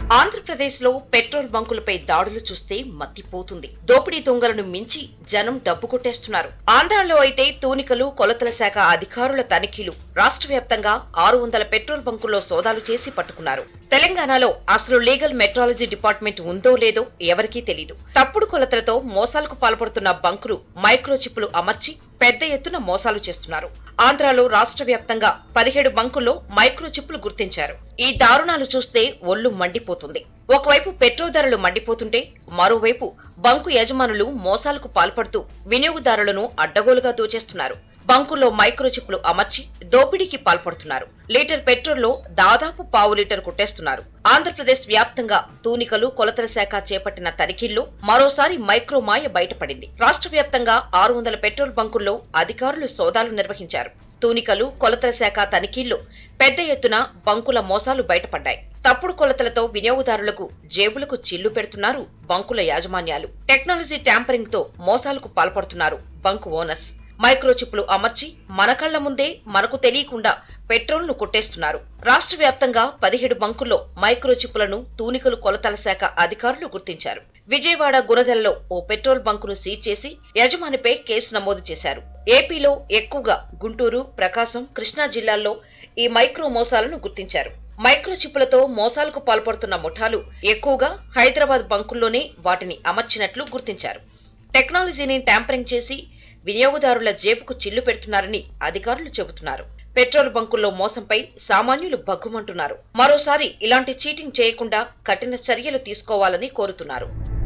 ఆంధ్రప్రదేశ్లో పెట్రోల్ బంకులపై దాడులు చూస్తే మత్తిపోతుంది. దోపిడీ దొంగలను మించి జనం డబ్బు కొట్టేస్తున్నారు. ఆంధ్రాలో అయితే తూనికలు కొలతల శాఖ అధికారుల తనిఖీలు రాష్ట్ర వ్యాప్తంగా 600 పెట్రోల్ బంకుల్లో సోదాలు చేసి పట్టుకున్నారు. తెలంగాణలో అసలు లీగల్ మెట్రాలజీ డిపార్ట్మెంట్ ఉందో లేదో ఎవరికీ తెలీదు. తప్పుడు కొలతలతో మోసాలకు పాల్పడుతున్న బంకులు మైక్రోచిప్లు అమర్చి పెద్ద ఎత్తున మోసాలు చేస్తున్నారు. ఆంధ్రాలో రాష్ట్ర వ్యాప్తంగా 17 బంకుల్లో మైక్రోచిప్లు గుర్తించారు. ఈ దారుణాలు చూస్తే ఒళ్లు మండిపోతుంది. ఒకవైపు పెట్రోల్ ధరలు మండిపోతుంటే మరోవైపు బంకు యజమానులు మోసాలకు పాల్పడుతూ వినియోగదారులను అడ్డగోలుగా దోచేస్తున్నారు. బంకుల్లో మైక్రోచిప్లు అమర్చి దోపిడీకి పాల్పడుతున్నారు. లీటర్ పెట్రోల్లో దాదాపు పావు లీటర్ కొట్టేస్తున్నారు. ఆంధ్రప్రదేశ్ వ్యాప్తంగా తూనికలు కొలతల శాఖ చేపట్టిన తనిఖీల్లో మరోసారి మైక్రో మాయ బయటపడింది. రాష్ట్ర వ్యాప్తంగా 600 పెట్రోల్ బంకుల్లో అధికారులు సోదాలు నిర్వహించారు. తూనికలు కొలతల శాఖ తనిఖీల్లో పెద్ద ఎత్తున బంకుల మోసాలు బయటపడ్డాయి. తప్పుడు కొలతలతో వినియోగదారులకు జేబులకు చిల్లు పెడుతున్నారు బంకుల యాజమాన్యాలు. టెక్నాలజీ ట్యాంపరింగ్ తో మోసాలకు పాల్పడుతున్నారు బంకు ఓనర్స్. మైక్రోచిప్లు అమర్చి మన కళ్ల ముందే మనకు తెలియకుండా పెట్రోల్ ను కొట్టేస్తున్నారు. రాష్ట్ర వ్యాప్తంగా 17 బంకుల్లో మైక్రోచిప్లను తూనికలు కొలతల శాఖ అధికారులు గుర్తించారు. విజయవాడ గురదెలలో ఓ పెట్రోల్ బంకును సీజ్ చేసి యజమానిపై కేసు నమోదు చేశారు. ఏపీలో ఎక్కువగా గుంటూరు, ప్రకాశం, కృష్ణా జిల్లాల్లో ఈ మైక్రో మోసాలను గుర్తించారు. మైక్రోచిప్లతో మోసాలకు పాల్పడుతున్న ముఠాలు ఎక్కువగా హైదరాబాద్ బంకుల్లోనే వాటిని అమర్చినట్లు గుర్తించారు. టెక్నాలజీని ట్యాంపరింగ్ చేసి వినియోగదారుల జేబుకు చిల్లు పెడుతున్నారని అధికారులు చెబుతున్నారు. పెట్రోల్ బంకుల్లో మోసంపై సామాన్యులు భగ్గుమంటున్నారు. మరోసారి ఇలాంటి చీటింగ్ చేయకుండా కఠిన చర్యలు తీసుకోవాలని కోరుతున్నారు.